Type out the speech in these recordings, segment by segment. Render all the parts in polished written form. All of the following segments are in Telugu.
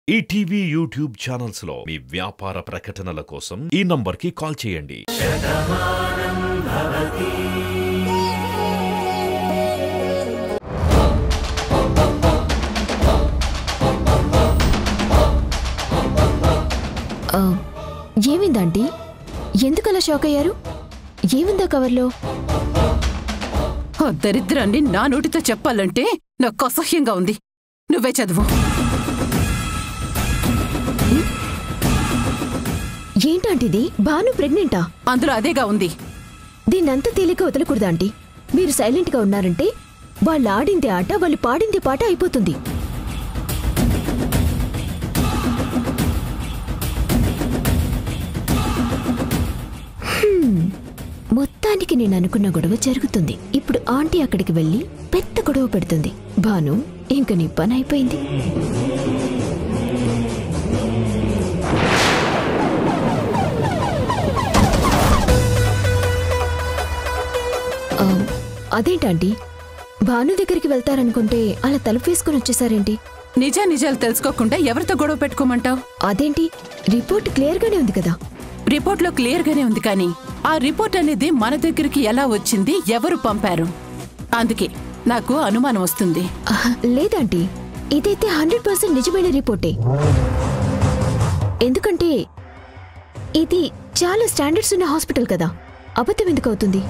ఈటీవీ యూట్యూబ్ ఛానల్స్ లో మీ వ్యాపార ప్రకటనల కోసం ఈ నంబర్కి కాల్ చేయండి. ఏమిందండి? ఎందుకలా షాక్ అయ్యారు? ఏమిందా కవర్లో? దరిద్రాన్ని నా నోటితో చెప్పాలంటే నాకు అసహ్యంగా ఉంది. నువ్వే చదువు. ఏంటంటిది? భాను ప్రెగ్నెంటా? అందులో అదేగా ఉంది. దీన్నంత తేలిక వదలకూడదా ఆంటీ? మీరు సైలెంట్గా ఉన్నారంటే వాళ్ళు ఆడింది ఆట, వాళ్ళు పాడింది పాట అయిపోతుంది. మొత్తానికి నేను అనుకున్న గొడవ జరుగుతుంది. ఇప్పుడు ఆంటీ అక్కడికి వెళ్ళి పెద్ద గొడవ పెడుతుంది. భాను, ఇంక నీ పని అయిపోయింది. అదేంటంటీ, భాను దగ్గరికి వెళ్తారనుకుంటే అలా తలుపు వేసుకుని వచ్చేసారేంటి? నిజాలు తెలుసుకోకుండా ఎవరితో గొడవ పెట్టుకోమంటావు? అదేంటి, రిపోర్ట్ క్లియర్గానే ఉంది కదా? రిపోర్ట్లో క్లియర్గానే ఉంది, కానీ ఆ రిపోర్ట్ అనేది మన దగ్గరికి ఎలా వచ్చింది, ఎవరు పంపారు, అందుకే నాకు అనుమానం వస్తుంది. లేదంటీ, ఇదైతే 100% నిజమైన రిపోర్టే. ఎందుకంటే ఇది చాలా స్టాండర్డ్స్ ఉన్న హాస్పిటల్ కదా, అబద్ధం ఎందుకు అవుతుంది?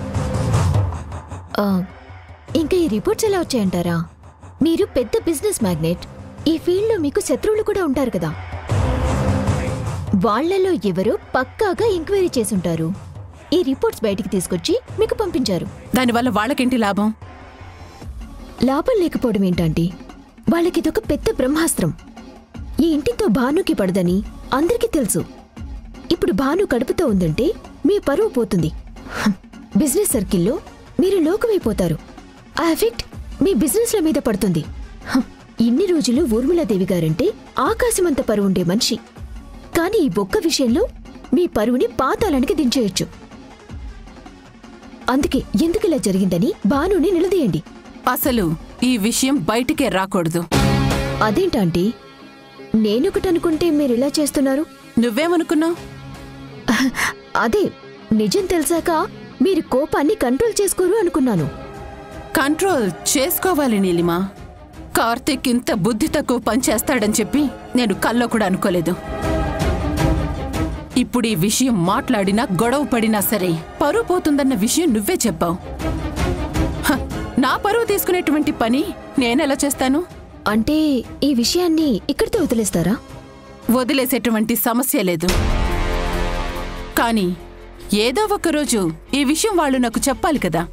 ఇంకా ఈ రిపోర్ట్స్ ఎలా వచ్చాయంటారా? మీరు పెద్ద బిజినెస్ మ్యాగ్నెట్, ఈ ఫీల్డ్లో మీకు శత్రువులు కూడా ఉంటారు కదా. వాళ్లలో ఎవరో పక్కాగా ఎంక్వైరీ చేసుంటారు. ఈ రిపోర్ట్స్ బయటికి తీసుకొచ్చి మీకు పంపించారు. దానివల్ల వాళ్ళకేంటి లాభం? లాభం లేకపోవడం ఏంటంటే వాళ్ళకిదొక పెద్ద బ్రహ్మాస్త్రం. ఈ ఇంటితో భానుకి పడదని అందరికీ తెలుసు. ఇప్పుడు భాను కడుపుతో ఉందంటే మీ పరువు పోతుంది. బిజినెస్ సర్కిల్లో మీరు లోకమైపోతారు. ఆ ఎఫెక్ట్ మీ బిజినెస్ల మీద పడుతుంది. ఇన్ని రోజులు ఊర్మిళాదేవి గారంటే ఆకాశమంత పరువు ఉండే మనిషి. కానీ ఈ ఒక్క విషయంలో మీ పరువుని పాతాళానికి దించేయొచ్చు. అందుకే ఎందుకిలా జరిగిందని భానుని నిలదీయండి. అసలు ఈ విషయం బయటికే రాకూడదు. అదేంటంటే నేనొకటనుకుంటే మీరిలా చేస్తున్నారు. నువ్వేమనుకున్నావు? అదే, నిజం తెలిసాక మీరు కోపాన్ని కంట్రోల్ చేసుకోరు అనుకున్నాను. కంట్రోల్ చేసుకోవాలి నీలిమా. కార్తీక్ ఇంత బుద్ధి తక్కువ పని చేస్తాడని చెప్పి నేను కల్లో కూడా అనుకోలేదు. ఇప్పుడు ఈ విషయం మాట్లాడినా గొడవ పడినా సరే పరువు పోతుందన్న విషయం నువ్వే చెప్పావు. నా పరువు తీసుకునేటువంటి పని నేనెలా చేస్తాను? అంటే ఈ విషయాన్ని ఇక్కడితో వదిలేస్తారా? వదిలేసేటువంటి సమస్య లేదు, కానీ ఏదో ఒకరోజు ఈ విషయం వాళ్ళు నాకు చెప్పాలి కదా.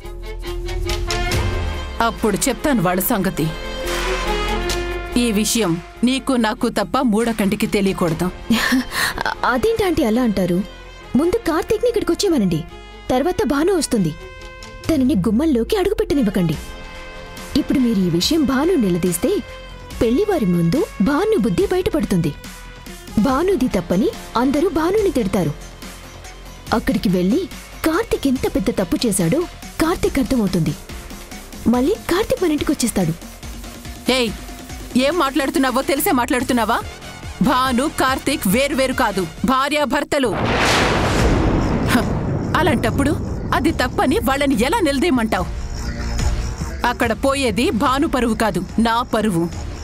అప్పుడు చెప్తాను వాళ్ళ సంగతి. ఈ విషయం నీకు నాకు తప్ప మూడో కంటికి తెలియకూడదు. అదేంటంటే అలా అంటారు? ముందు కార్తీక్ని ఇక్కడికి వచ్చేమనండి, తర్వాత భాను వస్తుంది. తనని గుమ్మంలోకి అడుగుపెట్టనివ్వకండి. ఇప్పుడు మీరు ఈ విషయం భాను నిలదీస్తే పెళ్లివారి ముందు భాను బుద్ధి బయటపడుతుంది. భానుది తప్పని అందరూ భానుని తిడతారు. అక్కడికి వెళ్ళి కార్తీక్ ఎంత పెద్ద తప్పు చేశాడో కార్తీక్ అర్థమవుతుంది. మళ్ళీ కార్తీక్ మన ఇంటికి వచ్చేస్తాడు. ఏయ్, ఏం మాట్లాడుతున్నావో తెలిసే మాట్లాడుతున్నావా? భాను కార్తీక్ వేరువేరు కాదు, భార్యాభర్తలు. అలాంటప్పుడు అది తప్పని వాళ్ళని ఎలా నిలదీయమంటావు? అక్కడ పోయేది భాను పరువు కాదు, నా పరువు.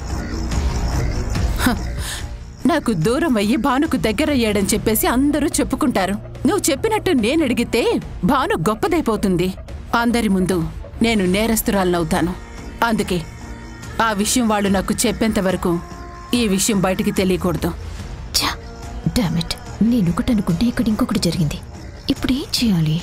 నాకు దూరం అయ్యి భానుకు దగ్గరయ్యాడని చెప్పేసి అందరూ చెప్పుకుంటారు. నువ్వు చెప్పినట్టు నేనడిగితే భాను గొప్పదైపోతుంది. అందరి ముందు నేను నేరస్తురాలనవుతాను. అందుకే ఆ విషయం వాళ్ళు నాకు చెప్పేంత వరకు ఈ విషయం బయటికి తెలియకూడదు. డామిట్, నేనొకటనుకుంటే ఇక్కడ ఇంకొకటి జరిగింది. ఇప్పుడు ఏం చేయాలి?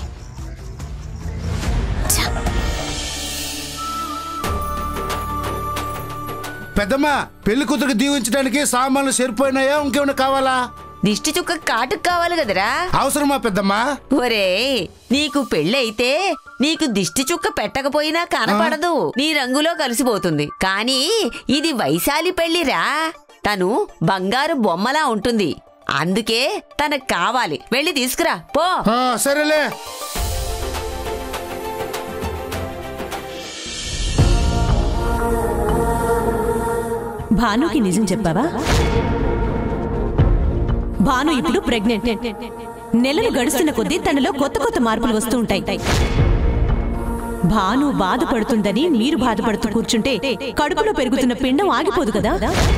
పెద్దమ్మా, పెళ్లి కూతురికి దీవించడానికి సామాన్లు సరిపోయినాయా? ఇంకేమైనా కావాలా? దిష్టి చుక్క కాటుకు కావాలి కదరా. అవసరమా పెద్దమ్మా? ఒరే, నీకు పెళ్ళైతే నీకు దిష్టి చుక్క పెట్టకపోయినా కనపడదు, నీ రంగులో కలిసిపోతుంది. కానీ ఇది వైశాలి పెళ్లిరా. తను బంగారు బొమ్మలా ఉంటుంది, అందుకే తనకు కావాలి. వెళ్ళి తీసుకురా పో. సరేలే. భానుకి నిజం చెప్పావా? భాను ఇప్పుడు ప్రెగ్నెంట్. నెలలు గడుస్తున్న కొద్దీ తనలో కొత్త కొత్త మార్పులు వస్తూ ఉంటాయి. భాను బాధపడుతుందని మీరు బాధపడుతూ కూర్చుంటే కడుపులో పెరుగుతున్న పిండం ఆగిపోదు కదా.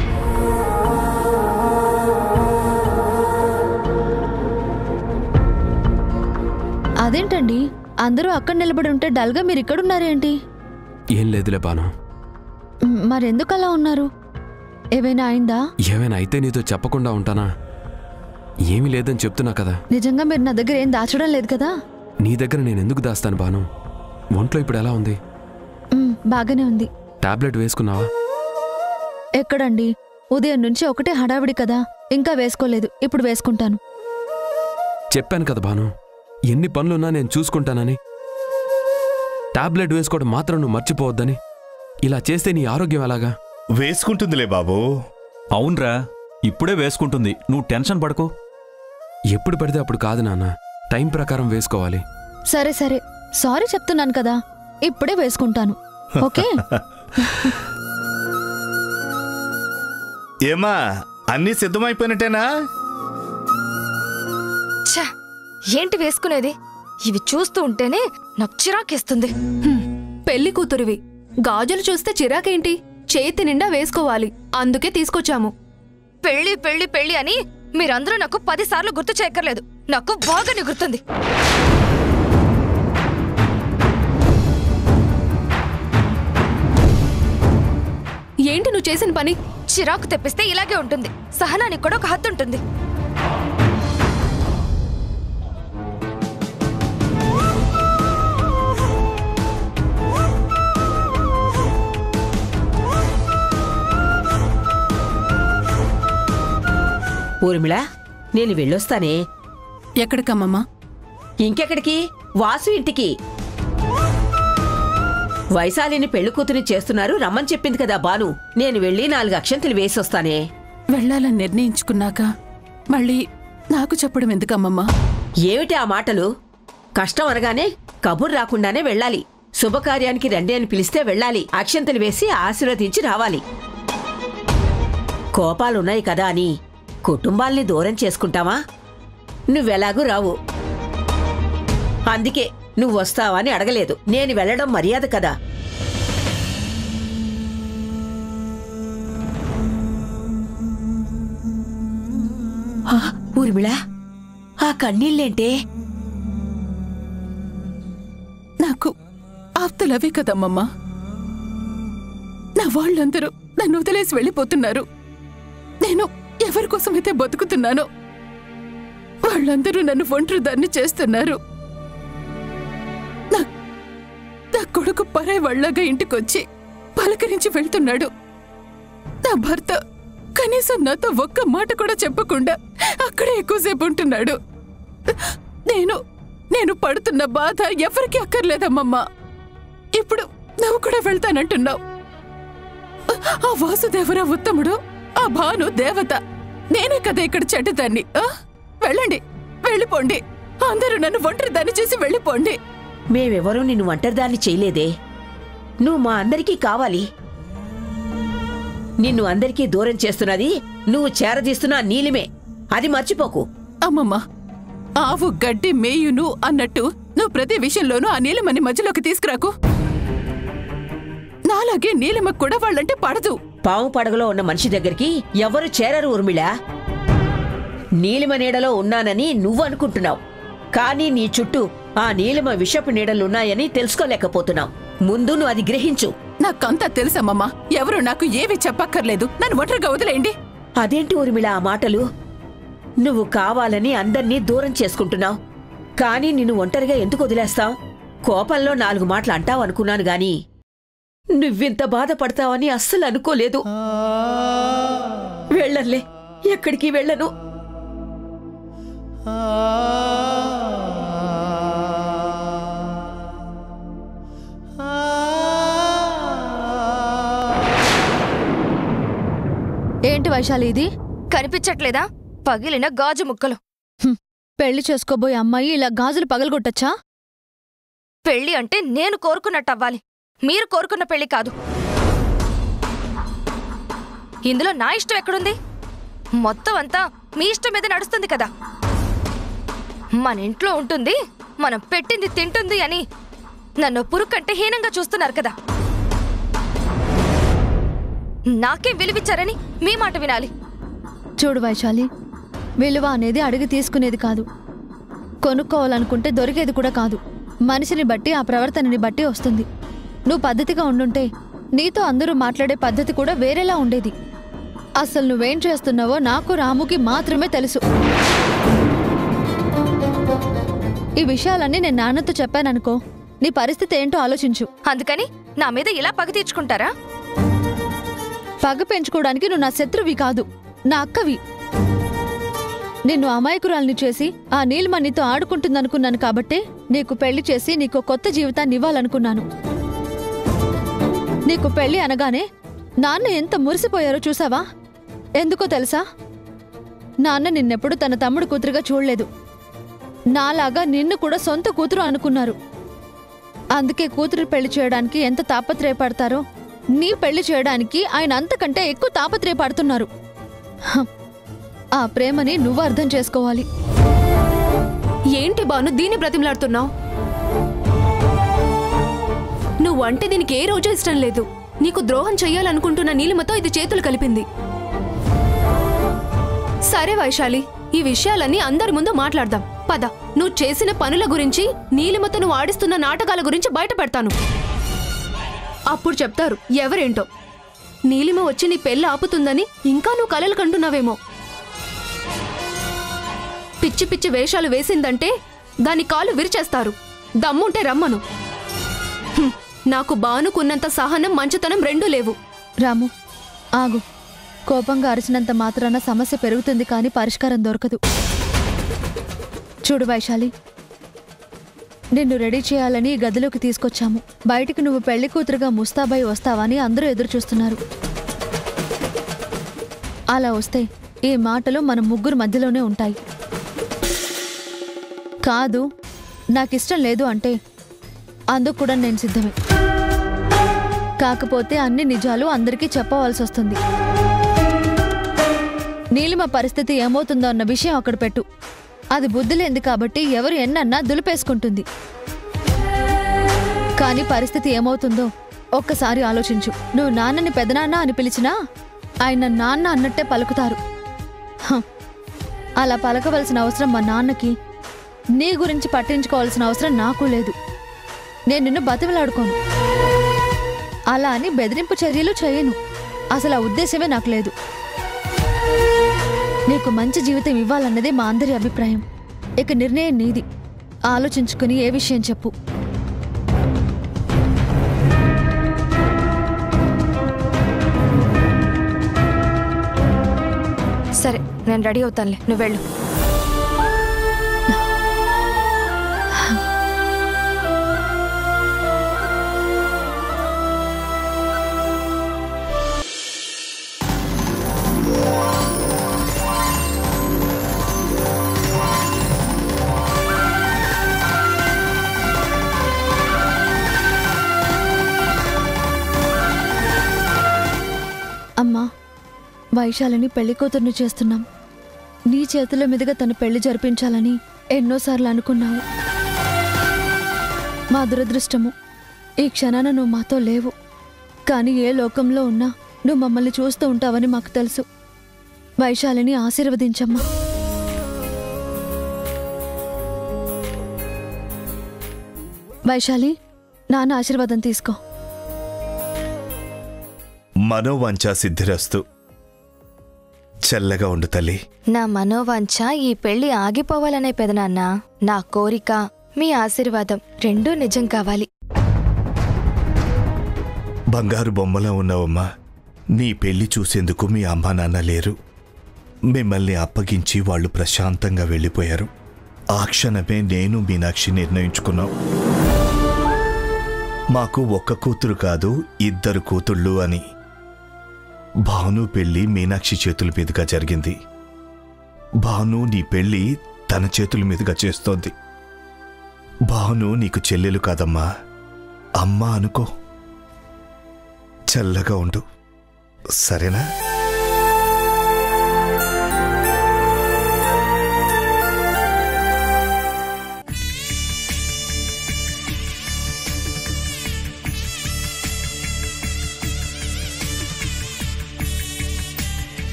అదేంటండి అందరూ అక్కడ నిలబడి ఉంటే డల్గా మీరు ఇక్కడున్నారేంటి? ఏం లేదులే బాను. మరెందుకు అలా ఉన్నారు? ఏమైనా అయిందా? ఏమైనా అయితే నీతో చెప్పకుండా ఉంటానా? ఏమీ లేదని చెప్తున్నా కదా. నిజంగా మీరు నా దగ్గర ఏం దాచడం లేదు కదా? నీ దగ్గర నేను ఎందుకు దాస్తాను బాను? ఒంట్లో ఇప్పుడు ఎలా ఉంది? బాగానే ఉంది. టాబ్లెట్ వేసుకున్నావా? ఎక్కడండి, ఉదయం నుంచి ఒకటే హడావిడి కదా, ఇంకా వేసుకోలేదు. ఇప్పుడు వేసుకుంటాను. చెప్పాను కదా బాను, ఎన్ని పనులున్నా నేను చూసుకుంటానని. టాబ్లెట్ వేసుకోవడం మాత్రం నువ్వు మర్చిపోవద్దని. ఇలా చేస్తే నీ ఆరోగ్యం ఎలాగా? వేసుకుంటుందిలే బాబూ. అవునరా, ఇప్పుడే వేసుకుంటుంది, నువ్వు టెన్షన్ పడకు. ఎప్పుడు పడితే అప్పుడు కాదు నాన్న, టైం ప్రకారం వేసుకోవాలి. సరే సరే, సారీ చెప్తున్నాను కదా, ఇప్పుడే వేసుకుంటాను. ఓకే? ఏమా, అన్నీ సిద్ధమైపోయినట్టేనా? ఏంటి వేసుకునేది? ఇవి చూస్తూ ఉంటేనే నాకు చిరాకేస్తుంది. పెళ్లి కూతురివి, గాజులు చూస్తే చిరాకేంటి? చేతి నిండా వేసుకోవాలి, అందుకే తీసుకొచ్చాము. పెళ్లి పెళ్లి పెళ్లి అని మీరందరూ నాకు 10 సార్లు గుర్తు చేయక్కర్లేదు, నాకు బాగానే గుర్తుంది. ఏంటి నువ్వు చేసిన పని? చిరాకు తెప్పిస్తే ఇలాగే ఉంటుంది. సహనానికి కూడా ఒక హద్దు ఉంటుంది. ఊర్మిళ, నేను వెళ్ళొస్తానే. ఎక్కడికమ్మమ్మా? ఇంకెక్కడికి? వాసు ఇంటికి. వైశాలిని పెళ్లి కూతురిని చేస్తున్నారు, రమ్మని చెప్పింది కదా బాను. నేను వెళ్ళి 4 అక్షంతలు వేసొస్తానే. వెళ్లాలని నిర్ణయించుకున్నాక మళ్ళీ నాకు చెప్పడం ఎందుకమ్మమ్మా? ఏమిటి ఆ మాటలు? కష్టం అనగానే కబుర్ రాకుండానే వెళ్ళాలి. శుభకార్యానికి రండి అని పిలిస్తే వెళ్ళాలి, అక్షంతలు వేసి ఆశీర్వదించి రావాలి. కోపాలున్నాయి కదా అని కుటుంబాల్ని దూరం చేసుకుంటావా? నువ్వెలాగూ రావు, అందుకే నువ్వు వస్తావా అని అడగలేదు. నేను వెళ్ళడం మర్యాద కదా. ఊర్మిళ, ఆ కన్నీళ్ళేంటే? నాకు ఆప్తులవే కదమ్మమ్మా. నా వాళ్ళందరూ నన్ను వదిలేసి వెళ్ళిపోతున్నారు. నేను ఎవరి కోసమైతే బతుకుతున్నానో వాళ్ళందరూ నన్ను ఒంటరిదాన్ని చేస్తున్నారు. నా కొడుకు పరాయి వాళ్ళగా ఇంటికొచ్చి పలకరించి వెళ్తున్నాడు. నా భర్త కనీసం నాతో ఒక్క మాట కూడా చెప్పకుండా అక్కడే ఎక్కువసేపు ఉంటున్నాడు. నేను పడుతున్న బాధ ఎవరికీ అక్కర్లేదమ్మమ్మా. ఇప్పుడు నువ్వు కూడా వెళ్తానంటున్నావు. ఆ వాసుదేవరా ఉత్తముడు, ఆ భాను దేవత, నేనే కదా ఇక్కడ చెడ్డదాన్ని. వెళ్ళండి, వెళ్ళిపోండి. అందరూ నన్ను ఒంటరిదాన్ని చేసి వెళ్ళిపోండి. మేమెవరూ నిన్ను ఒంటరిదాన్ని చేయలేదే. నువ్వు మా అందరికీ కావాలి. నిన్ను అందరికీ దూరం చేస్తున్నది నువ్వు చేరదీస్తున్న నీలిమే, అది మర్చిపోకు. అమ్మమ్మా, ఆవు గడ్డి మేయును అన్నట్టు నువ్వు ప్రతి విషయంలోనూ ఆ నీలిమని మధ్యలోకి తీసుకురాకు. నాలాగే నీలిమకు కూడా వాళ్ళంటే పడదు. పాము పడగలో ఉన్న మనిషి దగ్గరికి ఎవరు చేరరు ఊర్మిళ. నీలిమ నీడలో ఉన్నానని నువ్వు అనుకుంటున్నావు, కానీ నీ చుట్టూ ఆ నీలిమ విషపు నీడలున్నాయని తెలుసుకోలేకపోతున్నావు. ముందు నువ్వు అది గ్రహించు. నాకంతా తెలుసమ్మమ్మా, ఎవరు నాకు ఏవి చెప్పక్కర్లేదు. నన్ను ఒంటరిగా వదిలేయండి. అదేంటి ఊర్మిళ ఆ మాటలు? నువ్వు కావాలని అందర్నీ దూరం చేసుకుంటున్నావు, కానీ నిన్ను ఒంటరిగా ఎందుకు వదిలేస్తావు? కోపంలో 4 మాటలు అంటావు అనుకున్నాను గాని నువ్వింత బాధపడతావని అస్సలు అనుకోలేదు. వెళ్ళర్లే, ఎక్కడికి వెళ్ళను. ఏంటి వైశాలి ఇది? కనిపించట్లేదా? పగిలిన గాజు ముక్కలు. పెళ్లి చేసుకోబోయే అమ్మాయి ఇలా గాజులు పగలగొట్టచ్చా? పెళ్లి అంటే నేను కోరుకున్నట్టవ్వాలి, మీరు కోరుకున్న పెళ్లి కాదు. ఇందులో నా ఇష్టం ఎక్కడుంది? మొత్తం అంతా మీ ఇష్టం మీద నడుస్తుంది కదా. మన ఇంట్లో ఉంటుంది, మనం పెట్టింది తింటుంది అని నన్ను పురుకంటే హీనంగా చూస్తున్నారు కదా. నాకేం విలువిచ్చారని మీ మాట వినాలి. చూడు వైశాలి, విలువ అనేది అడిగి తీసుకునేది కాదు, కొనుక్కోవాలనుకుంటే దొరికేది కూడా కాదు. మనిషిని బట్టి ఆ ప్రవర్తనని బట్టి వస్తుంది. నువ్వు పద్ధతిగా ఉండుంటే నీతో అందరూ మాట్లాడే పద్ధతి కూడా వేరేలా ఉండేది. అసలు నువ్వేం చేస్తున్నావో నాకు రాముకి మాత్రమే తెలుసు. ఈ విషయాలన్నీ నేను నాన్నతో చెప్పాననుకో, నీ పరిస్థితి ఏంటో ఆలోచించు. అందుకని నా మీద ఇలా పగ తీర్చుకుంటారా? పగ పెంచుకోవడానికి నువ్వు నా శత్రువి కాదు, నా అక్కవి. నిన్ను అమాయకురాల్ని చేసి ఆ నీలిమ నీతో ఆడుకుంటుందనుకున్నాను కాబట్టే నీకు పెళ్లి చేసి నీకు కొత్త జీవితాన్ని ఇవ్వాలనుకున్నాను. నీకు పెళ్లి అనగానే నాన్న ఎంత మురిసిపోయారో చూసావా? ఎందుకో తెలుసా? నాన్న నిన్నెప్పుడు తన తమ్ముడు కూతురుగా చూడలేదు. నాలాగా నిన్ను కూడా సొంత కూతురు అనుకున్నారు. అందుకే కూతురు పెళ్లి చేయడానికి ఎంత తాపత్రయపడతారో నీ పెళ్లి చేయడానికి ఆయన అంతకంటే ఎక్కువ తాపత్రయపడుతున్నారు. ఆ ప్రేమని నువ్వు అర్థం చేసుకోవాలి. ఏంటి బాను దీన్ని బ్రతిమలాడుతున్నావు? నువ్వంటే దీనికి ఏ రోజు ఇష్టం లేదు. నీకు ద్రోహం చెయ్యాలనుకుంటున్న నీలిమతో ఇది చేతులు కలిపింది. సరే వైశాలి, ఈ విషయాలన్నీ అందరి ముందు మాట్లాడదాం పద. నువ్వు చేసిన పనుల గురించి, నీలిమతో నువ్వు ఆడిస్తున్న నాటకాల గురించి బయట పెడతాను. అప్పుడు చెప్తారు ఎవరేంటో. నీలిమ వచ్చి నీ పెళ్లి ఆపుతుందని ఇంకా నువ్వు కలలు కంటున్నావేమో. పిచ్చి పిచ్చి వేషాలు వేసిందంటే దాని కాలు విరిచేస్తారు. దమ్ముంటే రమ్మను. నాకు బానుకున్నంత సహనం, మంచితనం రెండూ లేవు. రాము ఆగు. కోపంగా అరిచినంత మాత్రాన సమస్య పెరుగుతుంది కానీ పరిష్కారం దొరకదు. చూడు వైశాలి, నిన్ను రెడీ చేయాలని ఈ గదిలోకి తీసుకొచ్చాము. బయటికి నువ్వు పెళ్లి కూతురుగా ముస్తాబాయి వస్తావని అందరూ ఎదురు చూస్తున్నారు. అలా వస్తే ఈ మాటలు మన ముగ్గురు మధ్యలోనే ఉంటాయి. కాదు నాకిష్టం లేదు అంటే అందుకు కూడా నేను సిద్ధమే. కాకపోతే అన్ని నిజాలు అందరికీ చెప్పవలసి వస్తుంది. నీలిమ పరిస్థితి ఏమవుతుందో అన్న విషయం అక్కడ పెట్టు. అది బుద్ధిలేంది కాబట్టి ఎవరు ఎన్నన్నా దులిపేసుకుంటుంది. కానీ పరిస్థితి ఏమవుతుందో ఒక్కసారి ఆలోచించు. నువ్వు నాన్నని పెదనాన్న అని పిలిచినా ఆయన నాన్న అన్నట్టే పలుకుతారు. అలా పలకవలసిన అవసరం మా నాన్నకి, నీ గురించి పట్టించుకోవాల్సిన అవసరం నాకు లేదు. నేను నిన్ను బతిమలాడుకోను, అలా అని బెదిరింపు చర్యలు చేయను. అసలు ఆ ఉద్దేశమే నాకు లేదు. నీకు మంచి జీవితం ఇవ్వాలన్నదే మా అందరి అభిప్రాయం. ఇక నిర్ణయం నీది. ఆలోచించుకుని ఏ విషయం చెప్పు. సరే నేను రెడీ అవుతానులే, నువ్వు వెళ్ళు. అమ్మా, వైశాలిని పెళ్లి కూతుర్ని చేస్తున్నాం. నీ చేతుల మీదుగా తన పెళ్లి జరిపించాలని ఎన్నోసార్లు అనుకున్నావు. మా దురదృష్టము ఈ క్షణాన నువ్వు మాతో లేవు. కానీ ఏ లోకంలో ఉన్నా నువ్వు మమ్మల్ని చూస్తూ ఉంటావని మాకు తెలుసు. వైశాలిని ఆశీర్వదించమ్మా. వైశాలి, నాన్న ఆశీర్వాదం తీసుకో. మనోవాంఛ సిద్ధిరస్తు. చల్లగా ఉండు తల్లి. నా మనోవాంఛ ఈ పెళ్లి ఆగిపోవాలనే పెదనాన్న. నా కోరిక, మీ ఆశీర్వాదం రెండూ నిజం కావాలి. బంగారు బొమ్మలా ఉన్నావమ్మా. నీ పెళ్లి చూసేందుకు మీ అమ్మా నాన్న లేరు. మిమ్మల్ని అప్పగించి వాళ్ళు ప్రశాంతంగా వెళ్ళిపోయారు. ఆ క్షణమే నేను మీనాక్షి నిర్ణయించుకున్నాం. మాకు ఒక్క కూతురు కాదు, 2 కూతుళ్ళు అని. భాను పెళ్లి మీనాక్షి చేతుల మీదుగా జరిగింది. భాను నీ పెళ్లి తన చేతుల మీదుగా చేస్తోంది. భాను నీకు చెల్లెలు కాదమ్మా, అమ్మా అనుకో. చల్లగా ఉండు, సరేనా?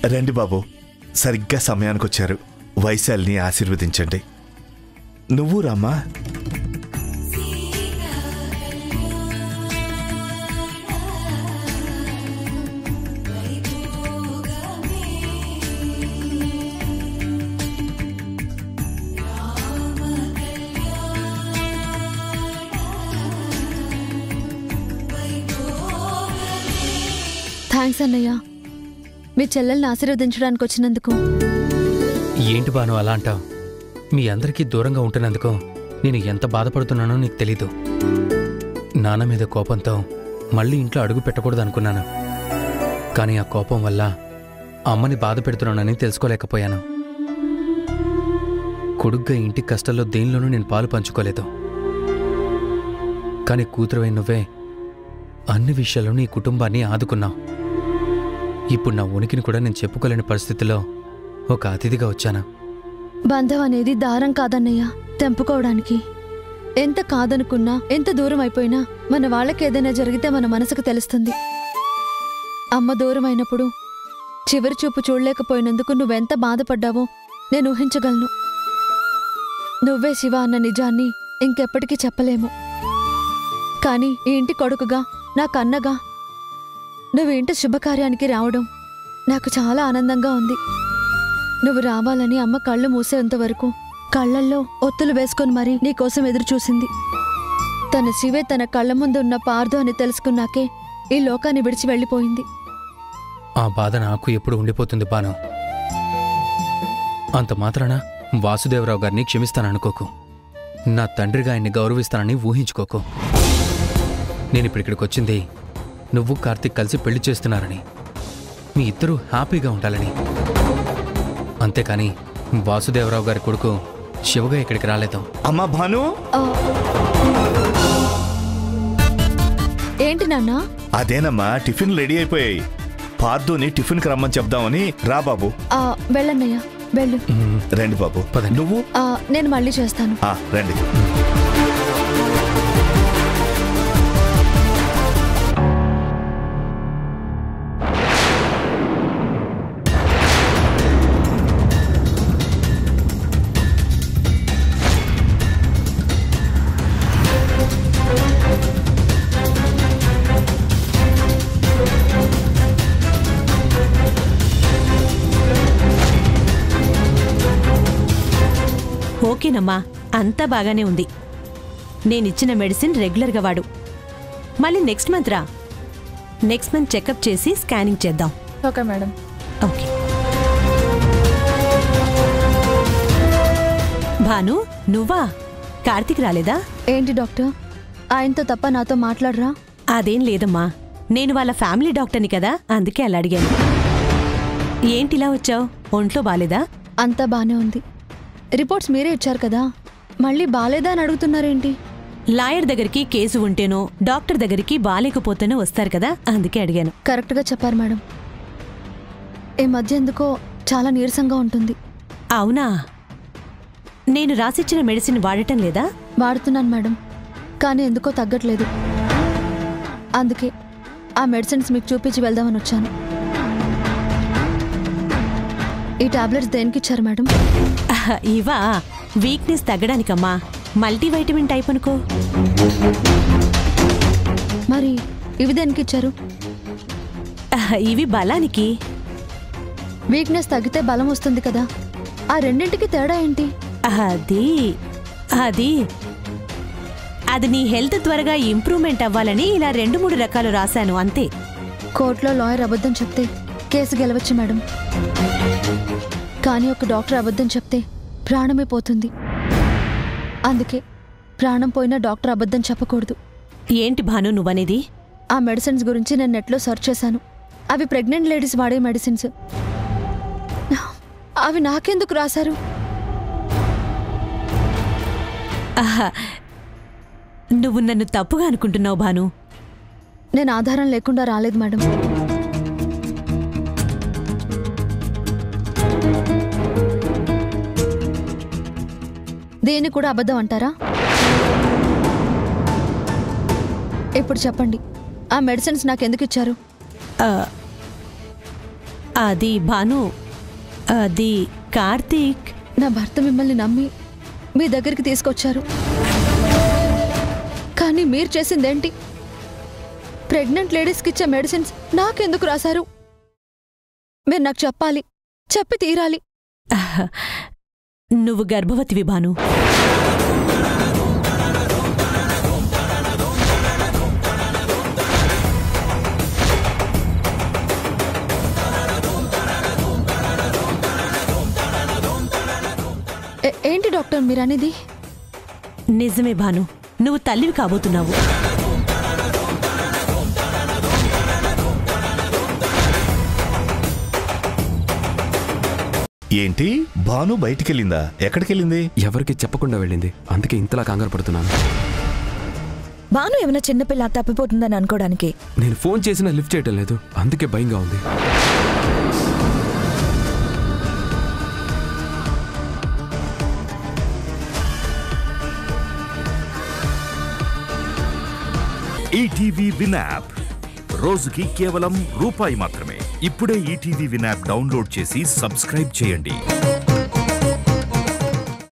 రండి బాబు, సరిగ్గా సమయానికి వచ్చారు. వైశాలిని ఆశీర్వదించండి. నువ్వు రామ్మా. థ్యాంక్స్ అన్నయ్య, మీ చెల్లెల్ని ఆశీర్వదించడానికి వచ్చినందుకు. ఏంటి బాను అలా అంటావు? మీ అందరికీ దూరంగా ఉంటున్నందుకు నేను ఎంత బాధపడుతున్నానో నీకు తెలీదు. నాన్న మీద కోపంతో మళ్ళీ ఇంట్లో అడుగు పెట్టకూడదు అనుకున్నాను. కానీ ఆ కోపం వల్ల అమ్మని బాధ పెడుతున్నానని తెలుసుకోలేకపోయాను. కొడుగ్గా ఇంటి కష్టాల్లో దేనిలోనూ నేను పాలు పంచుకోలేదు. కానీ కూతురువై నువ్వే అన్ని విషయాల్లో నీ కుటుంబాన్ని ఆదుకున్నావు. ఇప్పుడు నా ఉనికిని కూడా నేను చెప్పుకోలేని పరిస్థితిలో ఒక అతిథిగా వచ్చాను. బంధం అనేది దారం కాదన్నయ్య, తెంపుకోవడానికి. ఎంత కాదనుకున్నా, ఎంత దూరం అయిపోయినా మన వాళ్ళకి ఏదైనా జరిగితే మన మనసుకు తెలుస్తుంది. అమ్మ దూరం అయినప్పుడు చివరి చూపు చూడలేకపోయినందుకు నువ్వెంత బాధపడ్డావో నేను ఊహించగలను. నువ్వే శివ అన్న నిజాన్ని ఇంకెప్పటికీ చెప్పలేము. కానీ ఈ ఇంటి కొడుకుగా, నా కన్నగా నువ్వు ఇంటి శుభకార్యానికి రావడం నాకు చాలా ఆనందంగా ఉంది. నువ్వు రావాలని అమ్మ కళ్ళు మూసేంతవరకు కళ్ళల్లో ఒత్తులు వేసుకొని మరీ నీకోసం ఎదురుచూసింది. తన శివే తన కళ్ళ ముందు ఉన్న పార్దు అని తెలుసుకున్నాకే ఈ లోకాన్ని విడిచి వెళ్ళిపోయింది. ఆ బాధ నాకు ఎప్పుడు ఉండిపోతుంది బాను. అంత మాత్రాన వాసుదేవరావు గారిని క్షమిస్తాననుకోకు. నా తండ్రిగా ఆయన్ని గౌరవిస్తానని ఊహించుకోకు. నేనిప్పుడిక్కడికి వచ్చింది నువ్వు కార్తీక్ కలిసి పెళ్లి చేస్తున్నారని, మీ ఇద్దరూ హ్యాపీగా ఉండాలని. అంతేకాని వాసుదేవరావు గారి కొడుకు శివగా ఇక్కడికి రాలేదు. అమ్మా భాను, ఏంటి నాన్న? అదేనమ్మా, టిఫిన్ రెడీ అయిపోయాయి. పార్దుని టిఫిన్కి రమ్మని చెప్దామని. రా బాబు. వెళ్ళన్నయ్య, వెళ్ళు. రండి బాబు. నువ్వు? నేను మళ్ళీ చేస్తాను. రండి. ఓకేనమ్మా, అంతా బాగానే ఉంది. నేనిచ్చిన మెడిసిన్ రెగ్యులర్గా వాడు. మళ్ళీ నెక్స్ట్ మంత్ రా. నెక్స్ట్ మంత్ చెకప్ చేసి స్కానింగ్ చేద్దాం. Okay madam. ఓకే. భాను, నువ్వా? కార్తీక్ రాలేదా? ఏంటి డాక్టర్, ఆయనతో తప్ప నాతో మాట్లాడరా? అదేం లేదమ్మా, నేను వాళ్ళ ఫ్యామిలీ డాక్టర్ని కదా, అందుకే అలా అడిగాను. ఏంటిలా వచ్చావు? ఒంట్లో బాలేదా? అంతా బానే ఉంది. రిపోర్ట్స్ మీరే ఇచ్చారు కదా, మళ్ళీ బాలేదా అని అడుగుతున్నారేంటి? లాయర్ దగ్గరికి కేసు ఉంటేనో డాక్టర్ దగ్గరికి బాలేకపోతేనో వస్తారు కదా, అందుకే అడిగాను. కరెక్ట్గా చెప్పారు మేడం. ఈ మధ్య ఎందుకో చాలా నీరసంగా ఉంటుంది. అవునా? నేను రాసిచ్చిన మెడిసిన్ వాడటం లేదా? వాడుతున్నాను మేడం, కానీ ఎందుకో తగ్గట్లేదు. అందుకే ఆ మెడిసిన్స్ మీకు చూపించి వెళ్దామని వచ్చాను. ఈ టాబ్లెట్స్ దేనికి ఇచ్చారు మేడం? ఇవా వీక్నెస్ తగ్గడానికమ్మా, మల్టీవైటమిన్ టైప్ అనుకో. మరి ఇవి దేనికి ఇచ్చారు? ఇవి బలానికి. వీక్నెస్ తగ్గితే బలం వస్తుంది కదా, ఆ రెండింటికి తేడా ఏంటి? అది నీ హెల్త్ త్వరగా ఇంప్రూవ్మెంట్ అవ్వాలని ఇలా 2-3 రకాలు రాశాను అంతే. కోర్టులో లాయర్ అబద్ధం చెప్తే కేసు గెలవచ్చు మేడం, కానీ ఒక డాక్టర్ అబద్ధం చెప్తే ప్రాణమే పోతుంది. అందుకే ప్రాణం పోయినా డాక్టర్ అబద్ధం చెప్పకూడదు. ఏంటి భాను నువ్వనేది? ఆ మెడిసిన్స్ గురించి నేను నెట్లో సెర్చ్ చేశాను. అవి ప్రెగ్నెంట్ లేడీస్ వాడే మెడిసిన్స్. అవి నాకెందుకు రాశారు? నువ్వు నన్ను తప్పుగా అనుకుంటున్నావు భాను. నేను ఆధారం లేకుండా రాలేదు మేడం. దేన్ని కూడా అబద్ధం అంటారా? ఇప్పుడు చెప్పండి, ఆ మెడిసిన్స్ నాకెందుకు ఇచ్చారు? అది భాను, అది కార్తీక్. నా భర్త మిమ్మల్ని నమ్మి మీ దగ్గరికి తీసుకొచ్చారు. కానీ మీరు చేసిందేంటి? ప్రెగ్నెంట్ లేడీస్కి ఇచ్చే మెడిసిన్స్ నాకెందుకు రాశారు? మీరు నాకు చెప్పాలి, చెప్పి తీరాలి. నువ్వు గర్భవతివి భాను. ఏంటి డాక్టర్ మీరనేది? నిజమే భాను, నువ్వు తల్లివి కాబోతున్నావు. ఏంటి భాను బయటికెళ్ళిందా? ఎక్కడికెళ్ళింది? ఎవరికి చెప్పకుండా వెళ్ళింది. అందుకే ఇంతలా కంగారు పడుతున్నాను. భాను ఏమైనా చిన్నపిల్ల తప్పిపోతుందని అనుకోవడానికి. నేను ఫోన్ చేసినా లిఫ్ట్ చేయటం లేదు, అందుకే భయంగా ఉంది. ఈటీవీ విన్ యాప్ రోజుకి కేవలం రూపాయి మాత్రమే. ఇప్పుడే ఈటీవీ విన్ యాప్ డౌన్లోడ్ చేసి సబ్స్క్రైబ్ చేయండి.